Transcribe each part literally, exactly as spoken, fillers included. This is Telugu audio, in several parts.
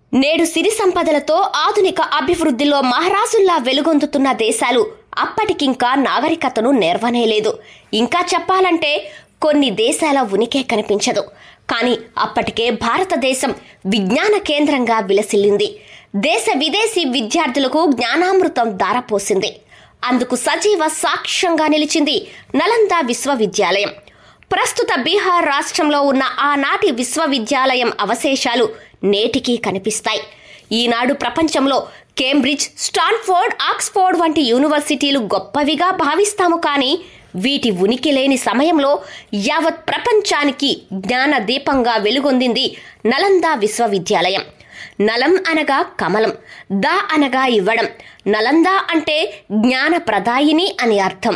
నేడు సిరి సంపదలతో ఆధునిక అభివృద్ధిలో మహారాజుల్లా వెలుగొందుతున్న దేశాలు అప్పటికింకా నాగరికతను నేర్వనేలేదు. ఇంకా చెప్పాలంటే కొన్ని దేశాల ఉనికే కనిపించదు. కానీ అప్పటికే భారతదేశం విజ్ఞాన కేంద్రంగా విలసిల్లింది. దేశ విదేశీ విద్యార్థులకు జ్ఞానామృతం ధారపోసింది. అందుకు సజీవ సాక్ష్యంగా నిలిచింది నలంద విశ్వవిద్యాలయం. ప్రస్తుత బీహార్ రాష్ట్రంలో ఉన్న ఆనాటి విశ్వవిద్యాలయం అవశేషాలు నేటికీ కనిపిస్తాయి. ఈనాడు ప్రపంచంలో కేంబ్రిడ్జ్, స్టాన్ఫోర్డ్, ఆక్స్ఫోర్డ్ వంటి యూనివర్సిటీలు గొప్పవిగా భావిస్తాము. కానీ వీటి ఉనికి లేని సమయంలో యావత్ ప్రపంచానికి జ్ఞాన దీపంగా వెలుగొందింది నలంద విశ్వవిద్యాలయం. నలం అనగా కమలం, దా అనగా ఇవ్వడం. నలంద అంటే జ్ఞాన ప్రదాయిని అని అర్థం.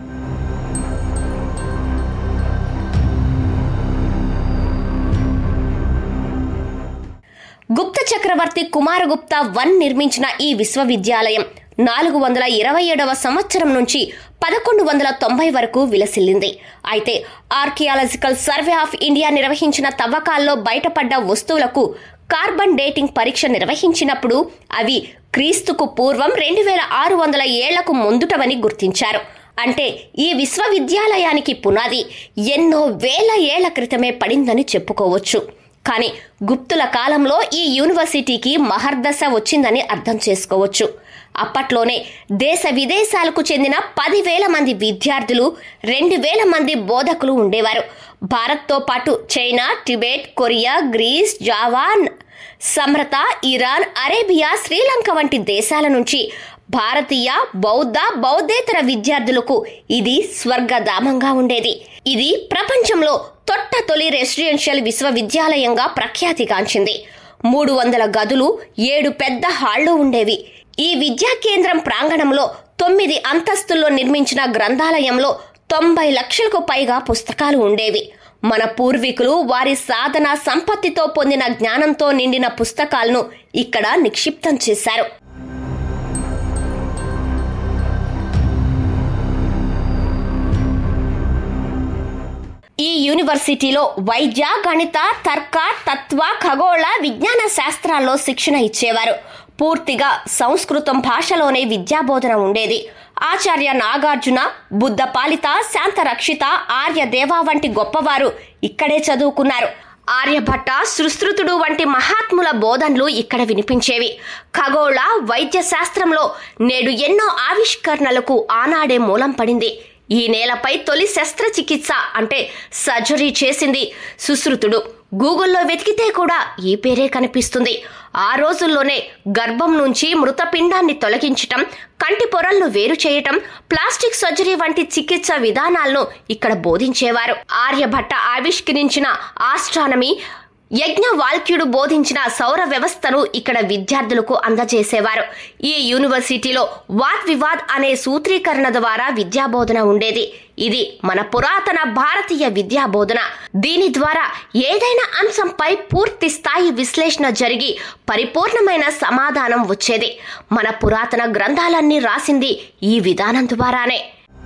గుప్త చక్రవర్తి కుమారగుప్త వన్ నిర్మించిన ఈ విశ్వవిద్యాలయం నాలుగు వందల ఇరవై ఏడవ సంవత్సరం నుంచి పదకొండు వందల తొంభై వరకు విలసిల్లింది. అయితే ఆర్కియాలజికల్ సర్వే ఆఫ్ ఇండియా నిర్వహించిన తవ్వకాల్లో బయటపడ్డ వస్తువులకు కార్బన్ డేటింగ్ పరీక్ష నిర్వహించినప్పుడు అవి క్రీస్తుకు పూర్వం రెండు వేల ఆరు వందల ఏళ్లకు ముందుటవని గుర్తించారు. అంటే ఈ విశ్వవిద్యాలయానికి పునాది ఎన్నో వేల ఏళ్ల క్రితమే పడిందని చెప్పుకోవచ్చు. కానీ గుప్తుల కాలంలో ఈ యూనివర్సిటీకి మహర్దశ వచ్చిందని అర్థం చేసుకోవచ్చు. అప్పట్లోనే దేశ విదేశాలకు చెందిన పదివేల మంది విద్యార్థులు, రెండు వేల మంది బోధకులు ఉండేవారు. భారత్తో పాటు China, Tibet, Korea, Greece, Java, సమ్రత, ఇరాన్, అరేబియా, శ్రీలంక వంటి దేశాల నుంచి భారతీయ బౌద్ధ బౌద్ధేతర విద్యార్థులకు ఇది స్వర్గధామంగా ఉండేది. ఇది ప్రపంచంలో తొట్ట తొలి రెసిడెన్షియల్ విశ్వవిద్యాలయంగా ప్రఖ్యాతిగాంచింది. మూడు వందల గదులు, ఏడు పెద్ద హాళ్లు ఉండేవి. ఈ విద్యా కేంద్రం ప్రాంగణంలో తొమ్మిది అంతస్తుల్లో నిర్మించిన గ్రంథాలయంలో తొంభై లక్షలకు పైగా పుస్తకాలు ఉండేవి. మన పూర్వీకులు వారి సాధన సంపత్తితో పొందిన జ్ఞానంతో నిండిన పుస్తకాలను ఇక్కడ నిక్షిప్తం చేశారు. ఈ యూనివర్సిటీలో వైద్య, గణిత, తర్క, తత్వ, ఖగోళ, విజ్ఞాన శాస్త్రాల్లో శిక్షణ ఇచ్చేవారు. పూర్తిగా సంస్కృతం భాషలోనే విద్యాబోధన ఉండేది. ఆచార్య నాగార్జున, బుద్ధ పాలిత, శాంతరక్షిత, ఆర్యదేవ వంటి గొప్పవారు ఇక్కడే చదువుకున్నారు. ఆర్యభట్ట, సుశ్రుతుడు వంటి మహాత్ముల బోధనలు ఇక్కడ వినిపించేవి. ఖగోళ, వైద్య శాస్త్రంలో నేడు ఎన్నో ఆవిష్కరణలకు ఆనాడే మూలం పడింది. ఈ నేలపై తొలి శస్త్రచికిత్స అంటే సర్జరీ చేసింది సుశ్రుతుడు. గూగుల్లో వెతికితే కూడా ఈ పేరే కనిపిస్తుంది. ఆ రోజుల్లోనే గర్భం నుంచి మృతపిండాన్ని తొలగించటం, కంటి పొరలను వేరు చేయటం, ప్లాస్టిక్ సర్జరీ వంటి చికిత్స విధానాలను ఇక్కడ బోధించేవారు. ఆర్యభట్ట ఆవిష్కరించిన ఆస్ట్రానమీ, యజ్ఞవాల్క్యుడు బోధించిన సౌర వ్యవస్థను ఇక్కడ విద్యార్థులకు అందజేసేవారు. ఈ యూనివర్సిటీలో వాద్ వివాద్ అనే సూత్రీకరణ ద్వారా విద్యాబోధన ఉండేది. ఇది మన పురాతన భారతీయ విద్యాబోధన. దీని ద్వారా ఏదైనా అంశంపై పూర్తి స్థాయి విశ్లేషణ జరిగి పరిపూర్ణమైన సమాధానం వచ్చేది. మన పురాతన గ్రంథాలన్నీ రాసింది ఈ విధానం ద్వారానే.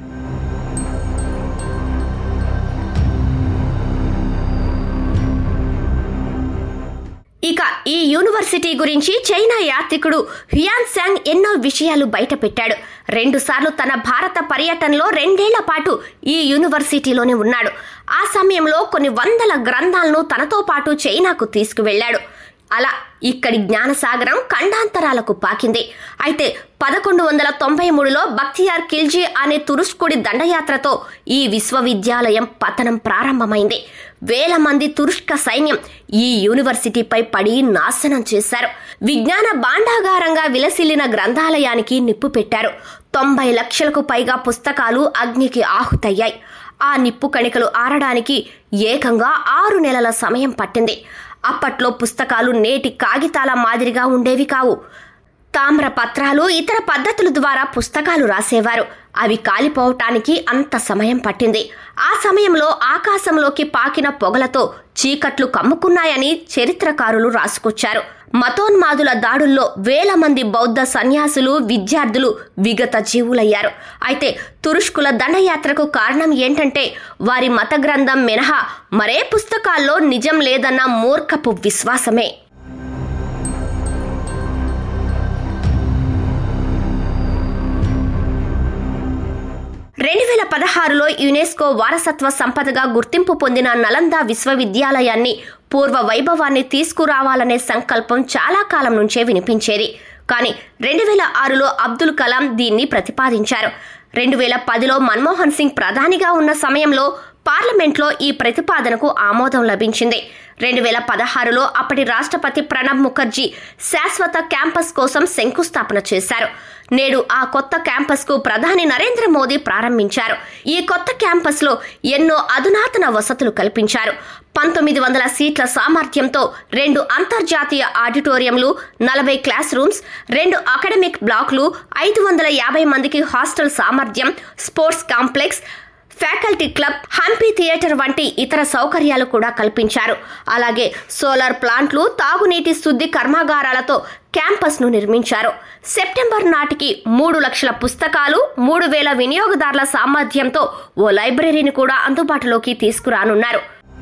ఇక ఈ యూనివర్సిటీ గురించి చైనా యాత్రికుడు హ్యుయాన్సాంగ్ ఎన్నో విషయాలు బయట పెట్టాడు. రెండు సార్లు తన భారత పర్యటనలో రెండేళ్ల పాటు ఈ యూనివర్సిటీలోనే ఉన్నాడు. ఆ సమయంలో కొన్ని వందల గ్రంథాలను తనతో పాటు చైనాకు తీసుకువెళ్లాడు. అలా ఇక్కడి జ్ఞానసాగరం ఖండాంతరాలకు పాకింది. అయితే పదకొండు వందల తొంభై మూడులో బక్తియార్ ఖిల్జీ అనే తురుష్కుడి దండయాత్రతో ఈ విశ్వవిద్యాలయం పతనం ప్రారంభమైంది. వేల మంది తురుష్క సైన్యం ఈ యూనివర్సిటీపై పడి నాశనం చేశారు. విజ్ఞాన భాండాగారంగా విలసిల్లిన గ్రంథాలయానికి నిప్పు పెట్టారు. తొంభై లక్షలకు పైగా పుస్తకాలు అగ్నికి ఆహుతయ్యాయి. ఆ నిప్పు కణికలు ఆరడానికి ఏకంగా ఆరు నెలల సమయం పట్టింది. అప్పట్లో పుస్తకాలు నేటి కాగితాల మాదిరిగా ఉండేవి కావు. తామ్ర పత్రాలు, ఇతర పద్ధతుల ద్వారా పుస్తకాలు రాసేవారు. అవి కాలిపోవటానికి అంత సమయం పట్టింది. ఆ సమయంలో ఆకాశంలోకి పాకిన పొగలతో చీకట్లు కమ్ముకున్నాయని చరిత్రకారులు రాసుకొచ్చారు. మతోన్మాదుల దాడుల్లో వేల మంది బౌద్ధ సన్యాసులు, విద్యార్థులు విగత జీవులయ్యారు. అయితే తురుష్కుల దండయాత్రకు కారణం ఏంటంటే వారి మత గ్రంథం మినహా మరే పుస్తకాల్లో నిజం లేదన్న మూర్ఖపు విశ్వాసమే. రెండు వేల పదహారులో యునెస్కో వారసత్వ సంపదగా గుర్తింపు పొందిన నలంద విశ్వవిద్యాలయాన్ని పూర్వ వైభవాన్ని తీసుకురావాలనే సంకల్పం చాలా కాలం నుంచే వినిపించేది. కానీ రెండు వేల ఆరులో అబ్దుల్ కలాం దీన్ని ప్రతిపాదించారు. రెండు వేల పదిలో మన్మోహన్ సింగ్ ప్రధానిగా ఉన్న సమయంలో పార్లమెంట్లో ఈ ప్రతిపాదనకు ఆమోదం లభించింది. రెండు వేల పదహారులో అప్పటి రాష్ట్రపతి ప్రణబ్ ముఖర్జీ శాశ్వత క్యాంపస్ కోసం శంకుస్థాపన చేశారు. నేడు ఆ కొత్త క్యాంపస్ కు ప్రధాని నరేంద్ర మోదీ ప్రారంభించారు. ఈ కొత్త క్యాంపస్ లో ఎన్నో అధునాతన వసతులు కల్పించారు. పంతొమ్మిది వందల సీట్ల సామర్థ్యంతో రెండు అంతర్జాతీయ ఆడిటోరియంలు, నలభై క్లాస్ రూమ్స్, రెండు అకాడమిక్ బ్లాక్లు, ఐదు వందల యాభై మందికి హాస్టల్ సామర్థ్యం, sports complex, faculty club, Hampi theatre వంటి ఇతర సౌకర్యాలు కూడా కల్పించారు. అలాగే సోలార్ ప్లాంట్లు, తాగునీటి శుద్ధి కర్మాగారాలతో క్యాంపస్ ను నిర్మించారు. సెప్టెంబర్ నాటికి మూడు లక్షల పుస్తకాలు, మూడు వేల వినియోగదారుల సామర్థ్యంతో ఓ లైబ్రరీని కూడా అందుబాటులోకి తీసుకురానున్నారు.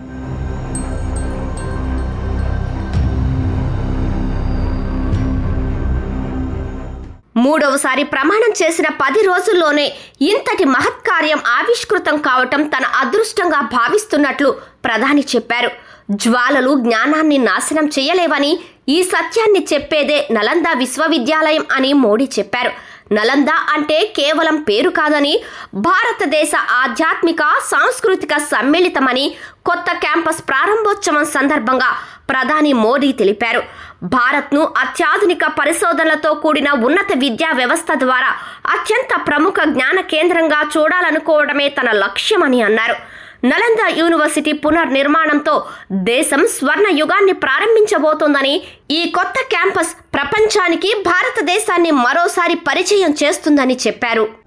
మూడవసారి ప్రమాణం చేసిన పది రోజుల్లోనే ఇంతటి మహత్కార్యం ఆవిష్కృతం కావటం తన అదృష్టంగా భావిస్తున్నట్లు ప్రధాని చెప్పారు. జ్వాలలు జ్ఞానాన్ని నాశనం చేయలేవని, ఈ సత్యాన్ని చెప్పేదే నలంద విశ్వవిద్యాలయం అని మోడీ చెప్పారు. నలంద అంటే కేవలం పేరు కాదని, భారతదేశ ఆధ్యాత్మిక సాంస్కృతిక సమ్మిళితమని కొత్త క్యాంపస్ ప్రారంభోత్సవం సందర్భంగా ప్రధాని మోడీ తెలిపారు. భారత్ను అత్యాధునిక పరిశోధనలతో కూడిన ఉన్నత విద్యా వ్యవస్థ ద్వారా అత్యంత ప్రముఖ జ్ఞాన కేంద్రంగా చూడాలనుకోవడమే తన లక్ష్యమని అన్నారు. నలంద యూనివర్సిటీ పునర్నిర్మాణంతో దేశం స్వర్ణ యుగాన్ని ప్రారంభించబోతోందని, ఈ కొత్త క్యాంపస్ ప్రపంచానికి భారతదేశాన్ని మరోసారి పరిచయం చేస్తుందని చెప్పారు.